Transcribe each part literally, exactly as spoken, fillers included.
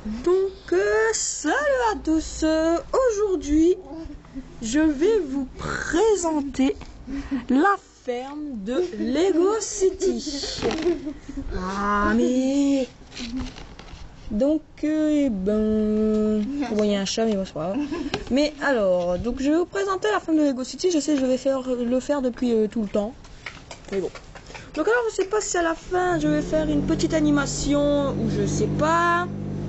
Donc, euh, salut à tous. Euh, Aujourd'hui, je vais vous présenter la ferme de Lego City. Ah, mais... Donc, euh, eh ben... Bon, il y a un chat, mais bon, c'est pas grave. Mais alors, donc je vais vous présenter la ferme de Lego City. Je sais, je vais faire, le faire depuis euh, tout le temps. Mais bon. Donc alors, je sais pas si à la fin, je vais faire une petite animation ou je sais pas.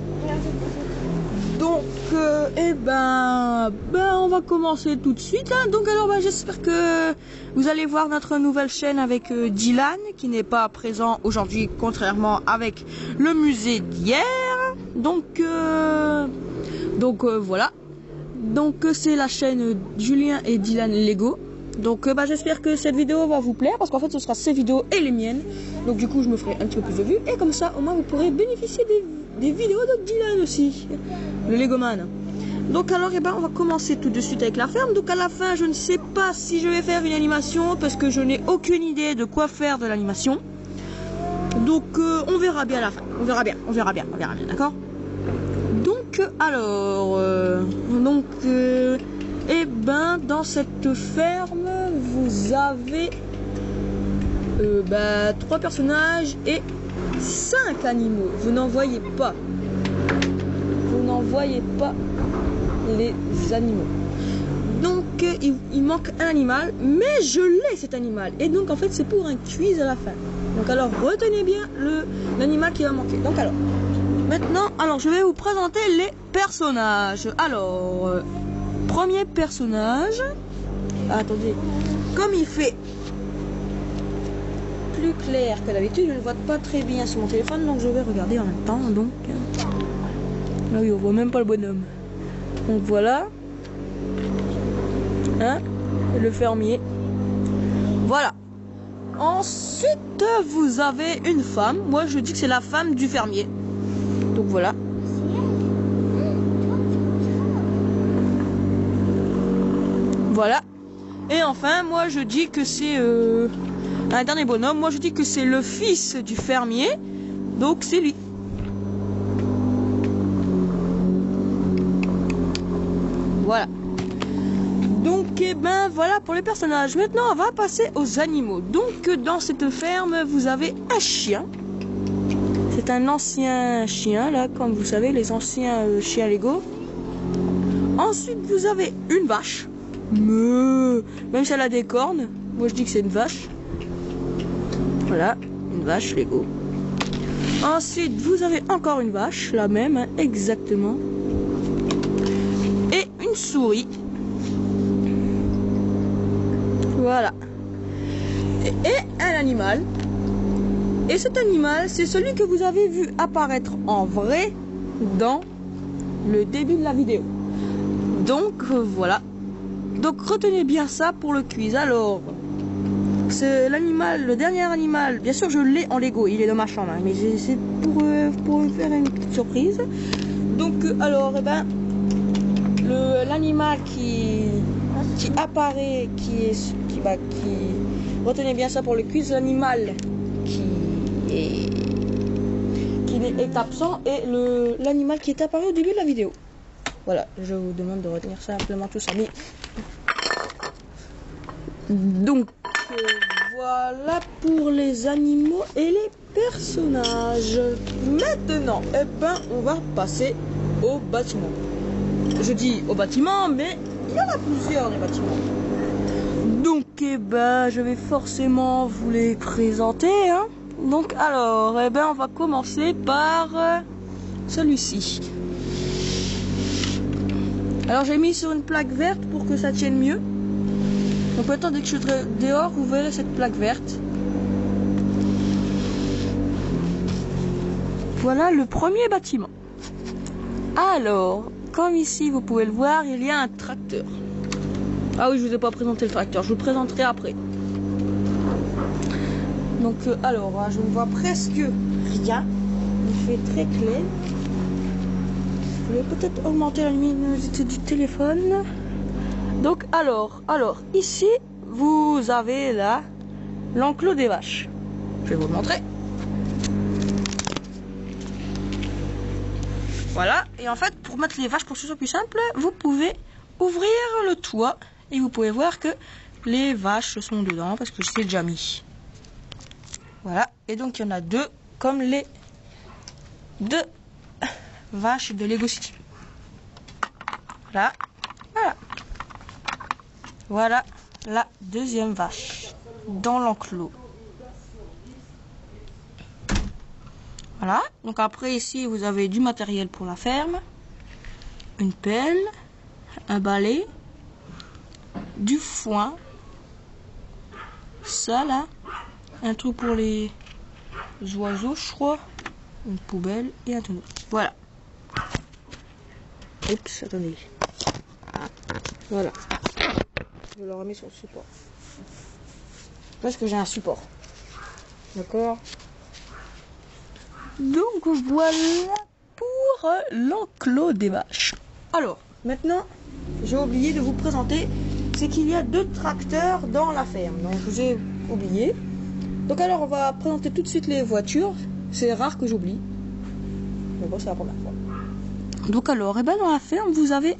Donc, euh, eh ben, ben, on va commencer tout de suite. Hein. Donc, alors, ben, j'espère que vous allez voir notre nouvelle chaîne avec euh, Dylan, qui n'est pas présent aujourd'hui, contrairement avec le musée d'hier. Donc, euh, donc euh, voilà. Donc, euh, c'est la chaîne Julien et Dylan Lego. Donc, euh, ben, j'espère que cette vidéo va vous plaire, parce qu'en fait, ce sera ces vidéos et les miennes. Donc, du coup, je me ferai un petit peu plus de vues. Et comme ça, au moins, vous pourrez bénéficier des des vidéos de Dylan aussi, le Legoman. Donc alors, eh ben, on va commencer tout de suite avec la ferme. Donc à la fin, je ne sais pas si je vais faire une animation parce que je n'ai aucune idée de quoi faire de l'animation. Donc euh, on verra bien à la fin. On verra bien, on verra bien, on verra bien, d'accord. Donc alors, euh, donc, euh, eh ben, dans cette ferme, vous avez euh, bah, trois personnages et cinq animaux. Vous n'en voyez pas. Vous n'en voyez pas les animaux. Donc euh, il, il manque un animal, mais je l'ai cet animal. Et donc en fait c'est pour un quiz à la fin. Donc alors retenez bien le l'animal qui va manquer. Donc alors maintenant, alors je vais vous présenter les personnages. Alors euh, premier personnage. Ah, attendez, comme il fait plus clair que d'habitude, je ne vois pas très bien sur mon téléphone, donc je vais regarder en même temps. Donc là oui, on voit même pas le bonhomme. Donc voilà, hein, le fermier. Voilà. Ensuite, vous avez une femme. Moi, je dis que c'est la femme du fermier. Donc voilà. Voilà. Et enfin, moi, je dis que c'est euh, un dernier bonhomme. Moi je dis que c'est le fils du fermier, donc c'est lui. Voilà. Donc eh ben voilà pour les personnages. Maintenant on va passer aux animaux. Donc dans cette ferme vous avez un chien. C'est un ancien chien là, comme vous savez, les anciens euh, chiens Lego. Ensuite vous avez une vache. Mais même si elle a des cornes, moi je dis que c'est une vache. Voilà, une vache Lego. Ensuite, vous avez encore une vache, la même, hein, exactement. Et une souris. Voilà. Et, et un animal. Et cet animal, c'est celui que vous avez vu apparaître en vrai dans le début de la vidéo. Donc, euh, voilà. Donc, retenez bien ça pour le quiz. Alors... c'est l'animal, le dernier animal. Bien sûr, je l'ai en Lego, il est dans ma chambre, hein, mais c'est pour, euh, pour faire une petite surprise. Donc, euh, alors, eh ben, l'animal qui, qui apparaît, qui est, qui, bah, qui, retenez bien ça pour le quiz, l'animal qui est, qui est absent et le l'animal qui est apparu au début de la vidéo. Voilà, je vous demande de retenir simplement tout ça. Mais donc euh, voilà pour les animaux et les personnages. Maintenant, eh ben, on va passer au bâtiment. Je dis au bâtiment, mais il y en a plusieurs des bâtiments. Donc, eh ben, je vais forcément vous les présenter. Hein. Donc, alors, eh ben, on va commencer par euh, celui-ci. Alors, j'ai mis sur une plaque verte pour que ça tienne mieux. Donc maintenant, dès que je serai dehors, vous verrez cette plaque verte. Voilà le premier bâtiment. Alors, comme ici, vous pouvez le voir, il y a un tracteur. Ah oui, je vous ai pas présenté le tracteur, je vous le présenterai après. Donc, euh, alors, je ne vois presque rien. Il fait très clair. Je vais peut-être augmenter la luminosité du téléphone. Donc alors, alors ici vous avez là l'enclos des vaches. Je vais vous le montrer. Voilà, et en fait, pour mettre les vaches, pour que ce soit plus simple, vous pouvez ouvrir le toit et vous pouvez voir que les vaches sont dedans parce que je l'ai déjà mis. Voilà, et donc il y en a deux comme les deux vaches de Lego City. Voilà, voilà. Voilà la deuxième vache dans l'enclos. Voilà, donc après ici vous avez du matériel pour la ferme, une pelle, un balai, du foin, ça là, un truc pour les oiseaux je crois, une poubelle et un tonneau. Voilà. Oups, attendez. Voilà. Je le remets sur le support. Parce que j'ai un support. D'accord. Donc voilà pour l'enclos des vaches. Alors, maintenant, j'ai oublié de vous présenter, c'est qu'il y a deux tracteurs dans la ferme. Donc je vous ai oublié. Donc alors on va présenter tout de suite les voitures. C'est rare que j'oublie. Mais bon, c'est la première fois. Donc alors, et ben dans la ferme, vous avez...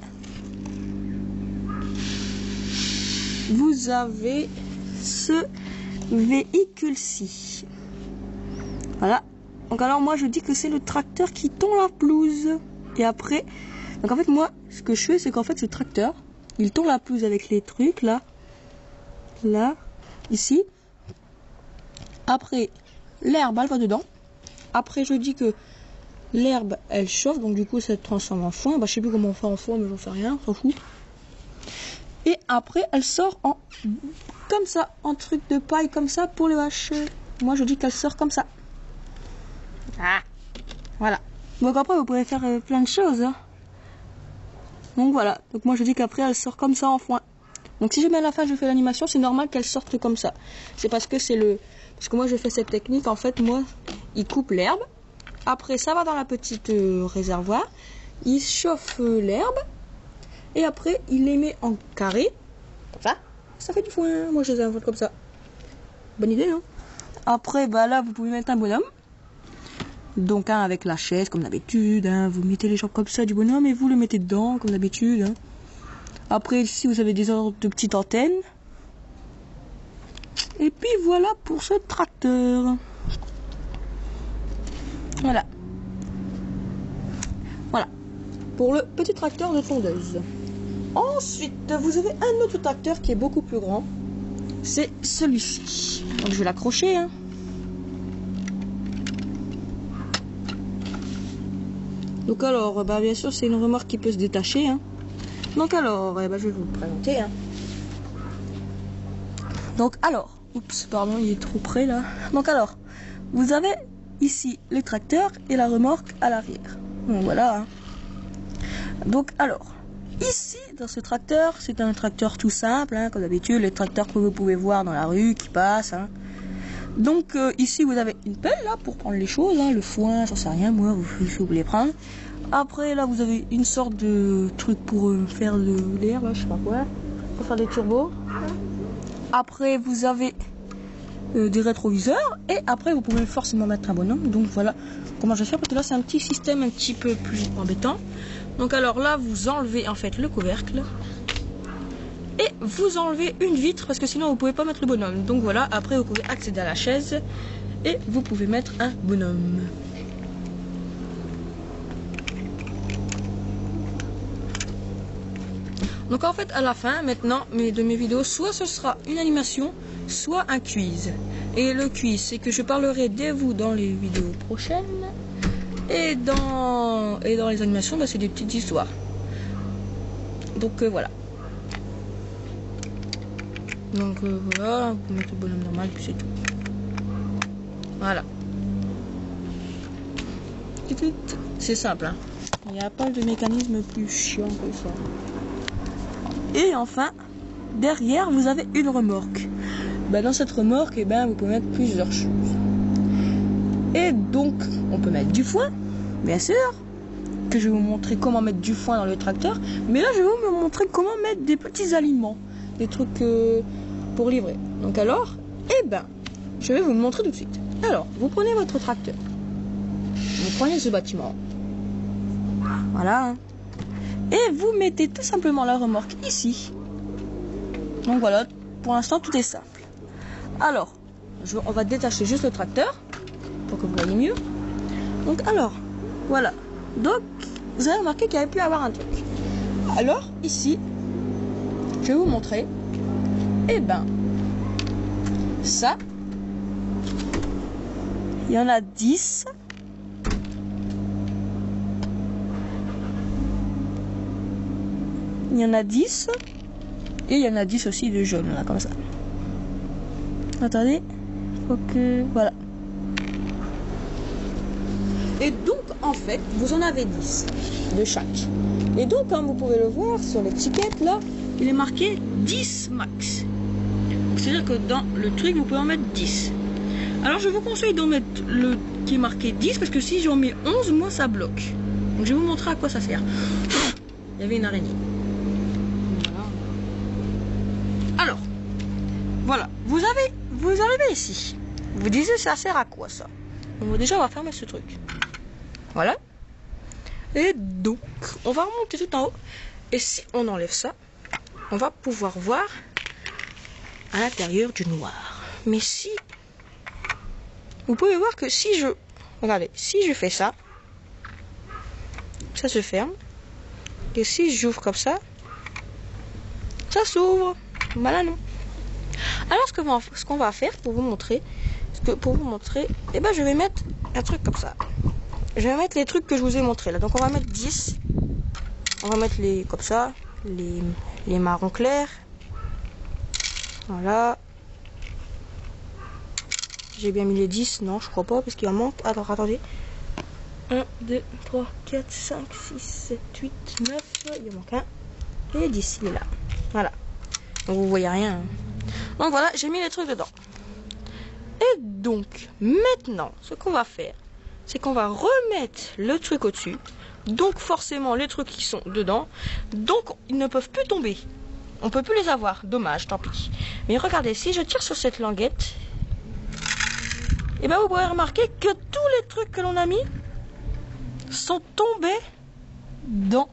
Vous avez ce véhicule-ci. Voilà. Donc alors moi je dis que c'est le tracteur qui tond la pelouse. Et après, donc en fait moi ce que je fais c'est qu'en fait ce tracteur, il tond la pelouse avec les trucs là, là, ici. Après l'herbe elle va dedans. Après je dis que l'herbe elle chauffe donc du coup ça se transforme en foin. Bah je sais plus comment on fait en foin mais j'en sais rien, on s'en fout. Et après elle sort en comme ça, en truc de paille comme ça pour les vaches. Moi je dis qu'elle sort comme ça. Ah, voilà. Donc après vous pouvez faire euh, plein de choses. Hein. Donc voilà. Donc moi je dis qu'après elle sort comme ça en foin. Donc si jamais à la fin je fais l'animation, c'est normal qu'elle sorte comme ça. C'est parce que c'est le, parce que moi je fais cette technique. En fait moi, il coupe l'herbe. Après ça va dans la petite euh, réservoir. Il chauffe euh, l'herbe et après il les met en carré. Comme ça. Ça fait du foin. Moi je les invente comme ça. Bonne idée non? Après bah là vous pouvez mettre un bonhomme. Donc hein, avec la chaise comme d'habitude, hein, vous mettez les jambes comme ça du bonhomme et vous le mettez dedans comme d'habitude. Hein. Après ici vous avez des ordres de petites antennes. Et puis voilà pour ce tracteur. Voilà. Voilà. Pour le petit tracteur de tondeuse. Ensuite vous avez un autre tracteur qui est beaucoup plus grand. C'est celui-ci. Donc je vais l'accrocher. Hein. Donc alors, bah bien sûr, c'est une remorque qui peut se détacher. Hein. Donc alors, eh ben, je vais vous le présenter. Hein. Donc alors, oups, pardon, il est trop près là. Donc alors, vous avez ici les tracteurs et la remorque à l'arrière. Donc voilà. Hein. Donc alors, ici, dans ce tracteur, c'est un tracteur tout simple, hein, comme d'habitude, les tracteurs que vous pouvez voir dans la rue qui passent. Hein. Donc euh, ici vous avez une pelle là pour prendre les choses, hein, le foin, j'en sais rien moi, vous, vous voulez prendre. Après là vous avez une sorte de truc pour euh, faire de l'air, je sais pas quoi, pour faire des turbos. Après vous avez euh, des rétroviseurs et après vous pouvez forcément mettre un bonhomme. Donc voilà comment je vais faire parce que là c'est un petit système un petit peu plus embêtant. Donc alors là vous enlevez en fait le couvercle. Et vous enlevez une vitre parce que sinon vous pouvez pas mettre le bonhomme. Donc voilà, après vous pouvez accéder à la chaise et vous pouvez mettre un bonhomme. Donc en fait à la fin maintenant mais de mes vidéos, soit ce sera une animation, soit un quiz. Et le quiz c'est que je parlerai de vous dans les vidéos prochaines. Et dans, et dans les animations, bah, c'est des petites histoires. Donc euh, voilà. Donc euh, voilà, vous mettez le bonhomme normal, puis c'est tout. Voilà. C'est simple, hein. Il n'y a pas de mécanisme plus chiant que ça. Et enfin, derrière, vous avez une remorque. Ben, dans cette remorque, eh ben, vous pouvez mettre plusieurs choses. Et donc, on peut mettre du foin, bien sûr. Que je vais vous montrer comment mettre du foin dans le tracteur. Mais là, je vais vous montrer comment mettre des petits aliments. Des trucs euh, pour livrer. Donc alors, eh ben, je vais vous le montrer tout de suite. Alors, vous prenez votre tracteur. Vous prenez ce bâtiment. Voilà. Hein. Et vous mettez tout simplement la remorque ici. Donc voilà, pour l'instant tout est simple. Alors, je, on va détacher juste le tracteur pour que vous voyez mieux. Donc alors, voilà. Donc, vous avez remarqué qu'il y avait pu avoir un truc. Alors, ici, je vais vous montrer. Eh ben, ça, il y en a dix. Il y en a dix. Et il y en a dix aussi de jaune, là, comme ça. Attendez. Faut que... Voilà. Et donc, en fait, vous en avez dix de chaque. Et donc, comme vous pouvez le voir sur l'étiquette, là, il est marqué dix max. C'est-à-dire que dans le truc, vous pouvez en mettre dix. Alors, je vous conseille d'en mettre le qui est marqué dix, parce que si j'en mets onze, moi, ça bloque. Donc, je vais vous montrer à quoi ça sert. Il y avait une araignée. Voilà. Alors, voilà. Vous avez, vous arrivez ici. Vous disiez, ça sert à quoi, ça? Donc, déjà, on va fermer ce truc. Voilà. Et donc, on va remonter tout en haut. Et si on enlève ça, on va pouvoir voir à l'intérieur du noir. Mais si... Vous pouvez voir que si je... Regardez, si je fais ça, ça se ferme. Et si j'ouvre comme ça, ça s'ouvre. Voilà, non. Alors, ce qu'on ce qu'on va faire pour vous montrer, que pour vous montrer, eh ben, je vais mettre un truc comme ça. Je vais mettre les trucs que je vous ai montrés là. Donc, on va mettre dix. On va mettre les comme ça, les, les marrons clairs. Voilà. J'ai bien mis les dix. Non, je crois pas parce qu'il en manque. Alors, attendez. un, deux, trois, quatre, cinq, six, sept, huit, neuf. Il en manque un. Et dix, il est là. Voilà. Donc, vous voyez rien. Hein. Donc, voilà, j'ai mis les trucs dedans. Et donc, maintenant, ce qu'on va faire, c'est qu'on va remettre le truc au-dessus. Donc, forcément, les trucs qui sont dedans. Donc, ils ne peuvent plus tomber. On peut plus les avoir. Dommage, tant pis. Mais regardez, si je tire sur cette languette, et ben vous pourrez remarquer que tous les trucs que l'on a mis sont tombés dans,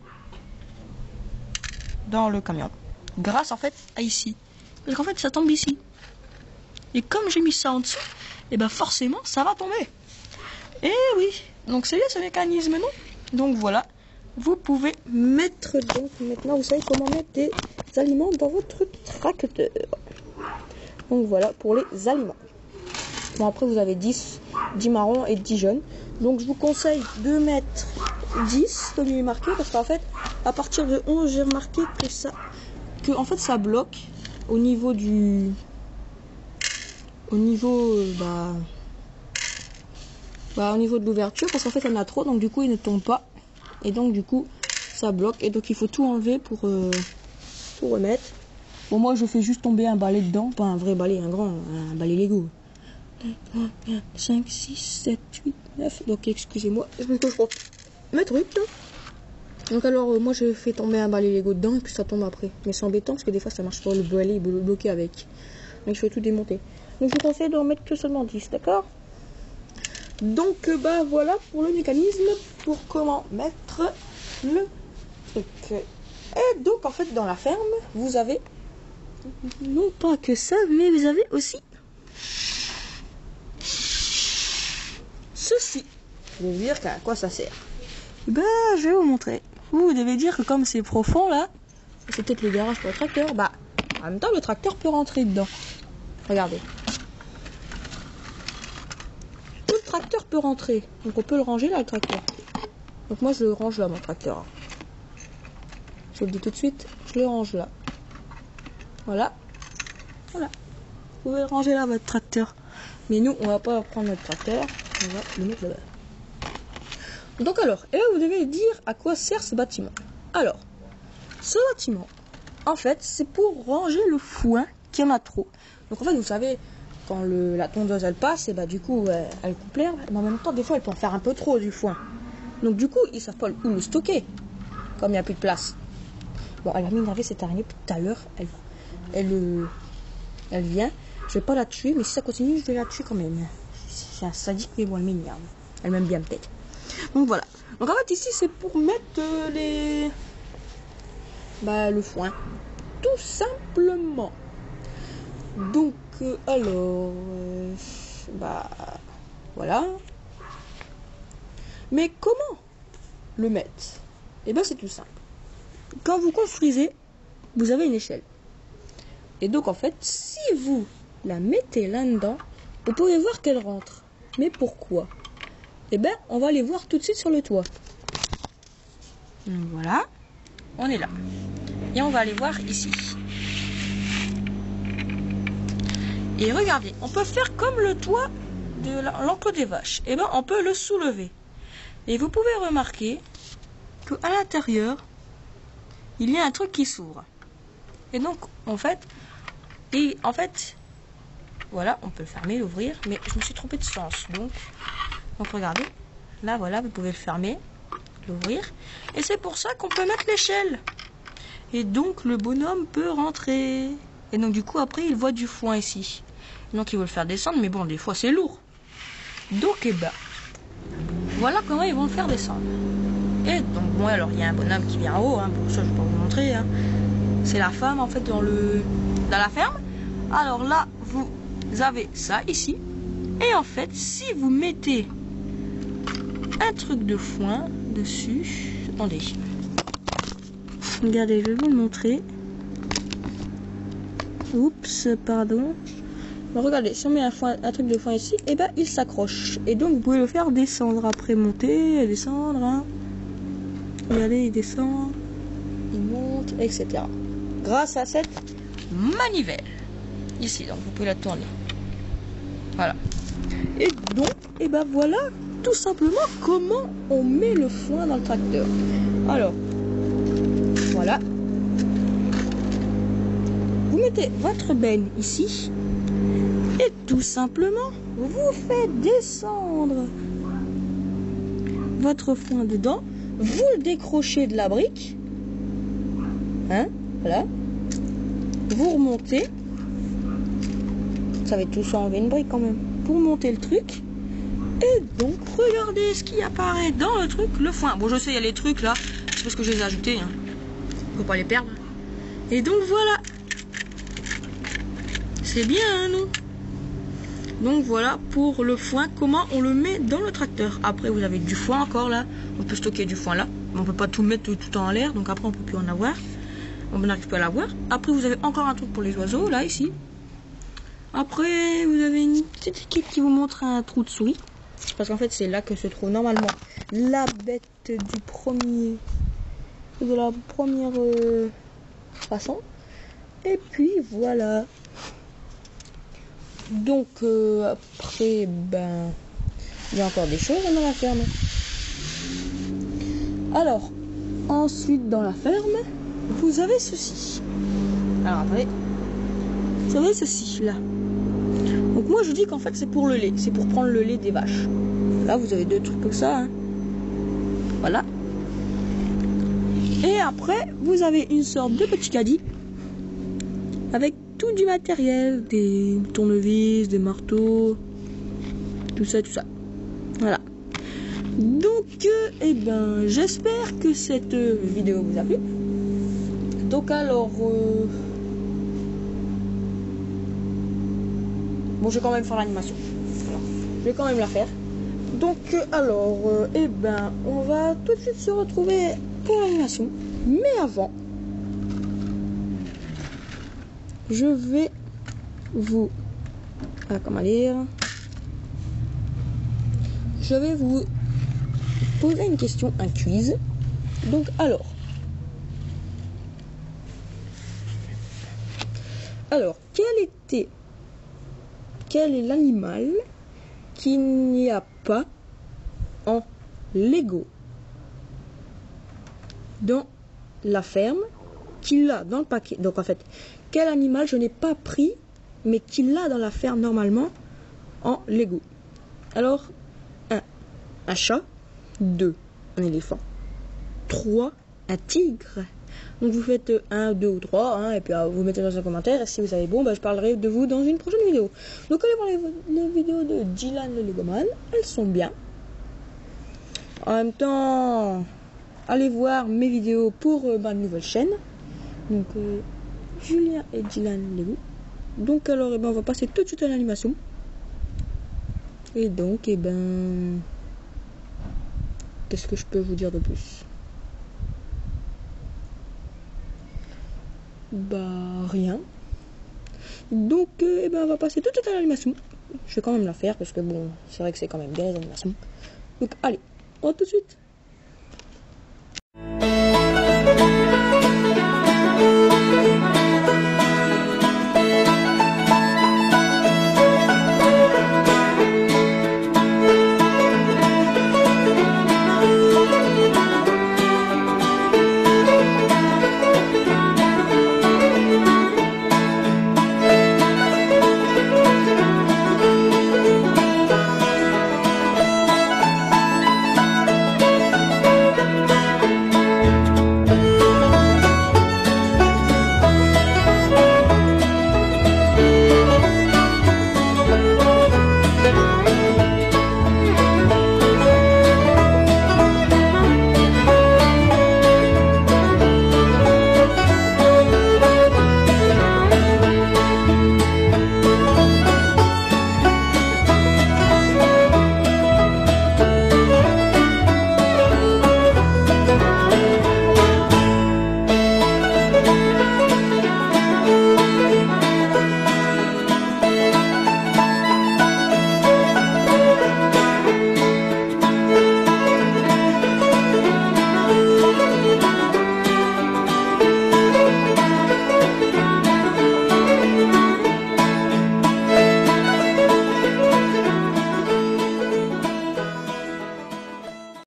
dans le camion. Grâce, en fait, à ici. Parce qu'en fait, ça tombe ici. Et comme j'ai mis ça en dessous, et ben forcément, ça va tomber. Et oui. Donc, c'est bien ce mécanisme, non? Donc, voilà. Vous pouvez mettre, donc, maintenant, vous savez comment mettre des aliments dans votre tracteur. Donc, voilà, pour les aliments. Bon, après, vous avez dix, dix marrons et dix jaunes. Donc, je vous conseille de mettre dix, comme il est marqué, parce qu'en fait, à partir de onze, j'ai remarqué que ça, que, en fait, ça bloque au niveau du, au niveau, euh, bah, bah, au niveau de l'ouverture, parce qu'en fait, il y en a trop, donc, du coup, il ne tombe pas. Et donc, du coup, ça bloque. Et donc, il faut tout enlever pour euh, tout remettre. Bon, moi, je fais juste tomber un balai dedans. Pas un vrai balai, un grand, un balai Lego. deux, trois, quatre, cinq, six, sept, huit, neuf. Donc, excusez-moi. Je vais reprendre mes trucs, là. Donc, alors, euh, moi, je fais tomber un balai Lego dedans et puis ça tombe après. Mais c'est embêtant parce que des fois, ça marche pas. Le balai est bloqué avec. Donc, je vais tout démonter. Donc, je vous conseille de remettre que seulement dix, d'accord? Donc, euh, bah, voilà pour le mécanisme. Pour comment mettre le truc. Et donc, en fait, dans la ferme, vous avez non pas que ça, mais vous avez aussi ceci. Je vais vous dire à quoi ça sert. Ben, je vais vous montrer. Vous, vous devez dire que comme c'est profond là, c'est peut-être le garage pour le tracteur. Bah, en même temps, le tracteur peut rentrer dedans. Regardez. Tout le tracteur peut rentrer. Donc, on peut le ranger là, le tracteur. Donc, moi, je le range là, mon tracteur. Je vous le dis tout de suite, je le range là. Voilà. Voilà. Vous pouvez le ranger là, votre tracteur. Mais nous, on va pas prendre notre tracteur. On va le mettre là-bas. Donc alors, et là, vous devez dire à quoi sert ce bâtiment. Alors, ce bâtiment, en fait, c'est pour ranger le foin qu'il y en a trop. Donc en fait, vous savez, quand le, la tondeuse, elle passe, et bah du coup, elle, elle coupe l'herbe. Mais en même temps, des fois, elle peut en faire un peu trop du foin. Donc du coup, ils savent pas où le stocker, comme il n'y a plus de place. Bon, elle a m'énervé cette araignée tout à l'heure. Elle, elle, elle vient. Je vais pas la tuer, mais si ça continue, je vais la tuer quand même. C'est un sadique, mais bon, elle m'énerve. Elle m'aime bien peut-être. Donc voilà. Donc en fait ici c'est pour mettre euh, les... Bah le foin. Tout simplement. Donc euh, alors... Euh, bah... Voilà. Mais comment le mettre? Et ben c'est tout simple. Quand vous construisez, vous avez une échelle. Et donc en fait, si vous la mettez là-dedans, vous pouvez voir qu'elle rentre. Mais pourquoi? Eh ben, on va aller voir tout de suite sur le toit. Donc voilà, on est là. Et on va aller voir ici. Et regardez, on peut faire comme le toit de l'enclos des vaches. Eh ben, on peut le soulever. Et vous pouvez remarquer qu'à l'intérieur, il y a un truc qui s'ouvre. Et donc, en fait, et en fait, voilà, on peut le fermer, l'ouvrir, mais je me suis trompé de sens. Donc, donc regardez, là, voilà, vous pouvez le fermer, l'ouvrir. Et c'est pour ça qu'on peut mettre l'échelle. Et donc, le bonhomme peut rentrer. Et donc, du coup, après, il voit du foin ici. Donc, il veut le faire descendre, mais bon, des fois, c'est lourd. Donc, eh ben, voilà comment ils vont le faire descendre. Et donc, bon, alors, il y a un bonhomme qui vient en haut, hein, pour ça, je vais pas vous montrer, hein. C'est la femme, en fait, dans, le, dans la ferme. Alors là, vous avez ça ici. Et en fait, si vous mettez un truc de foin dessus, attendez. Regardez, je vais vous le montrer. Oups, pardon. Bon, regardez, si on met un, foin, un truc de foin ici, et ben il s'accroche. Et donc vous pouvez le faire descendre. Après monter, descendre. Hein. Regardez, il descend, il monte, et cetera. Grâce à cette manivelle. Ici, donc vous pouvez la tourner. Voilà. Et donc, et ben voilà tout simplement comment on met le foin dans le tracteur. Alors, voilà. Vous mettez votre benne ici. Et tout simplement, vous faites descendre votre foin dedans. Vous le décrochez de la brique. Hein, voilà. Vous remontez. Ça va être tout ça enlever une brique quand même. Pour monter le truc. Et donc, regardez ce qui apparaît dans le truc, le foin. Bon, je sais, il y a les trucs là. C'est parce que je les ai ajoutés. Hein. Faut pas les perdre. Et donc, voilà. C'est bien, hein, non? Donc, voilà pour le foin, comment on le met dans le tracteur. Après, vous avez du foin encore là. On peut stocker du foin là. On peut pas tout mettre tout le temps en l'air. Donc, après, on peut plus en avoir. On n'arrive pas à l'avoir. Après, vous avez encore un truc pour les oiseaux, là, ici. Après, vous avez une petite équipe qui vous montre un trou de souris. Parce qu'en fait, c'est là que se trouve normalement la bête du premier... de la première euh, façon. Et puis, voilà. Donc, euh, après, ben... il y a encore des choses dans la ferme. Alors, ensuite, dans la ferme... vous avez ceci. Alors attendez. Vous avez ceci là. Donc moi je dis qu'en fait c'est pour le lait. C'est pour prendre le lait des vaches. Là vous avez deux trucs comme ça. Hein. Voilà. Et après vous avez une sorte de petit caddie. Avec tout du matériel. Des tournevis, des marteaux. Tout ça, tout ça. Voilà. Donc, euh, eh ben, j'espère que cette euh, vidéo vous a plu. Donc alors, euh... bon, je vais quand même faire l'animation. Je vais quand même la faire. Donc euh, alors, euh, eh ben, on va tout de suite se retrouver pour l'animation. Mais avant, je vais vous, ah, comment dire, je vais vous poser une question, un quiz. Donc alors. Alors, quel était, quel est l'animal qu'il n'y a pas en Lego dans la ferme, qu'il a dans le paquet? Donc en fait, quel animal je n'ai pas pris, mais qu'il a dans la ferme normalement en Lego? Alors, un, un chat, deux, un éléphant, trois, un tigre. Donc vous faites un, deux ou trois, hein, et puis euh, vous mettez dans un commentaire, et si vous avez bon, bah, je parlerai de vous dans une prochaine vidéo. Donc allez voir les, les vidéos de Dylan le Legoman, elles sont bien. En même temps, allez voir mes vidéos pour euh, ma nouvelle chaîne. Donc, euh, Julien et Dylan Lego. Donc, alors, eh ben, on va passer tout de suite à l'animation. Et donc, eh ben, qu'est-ce que je peux vous dire de plus? Bah, rien. Donc, euh, eh ben, on va passer tout de suite à l'animation. Je vais quand même la faire parce que bon, c'est vrai que c'est quand même bien les animations. Donc, allez, on va tout de suite.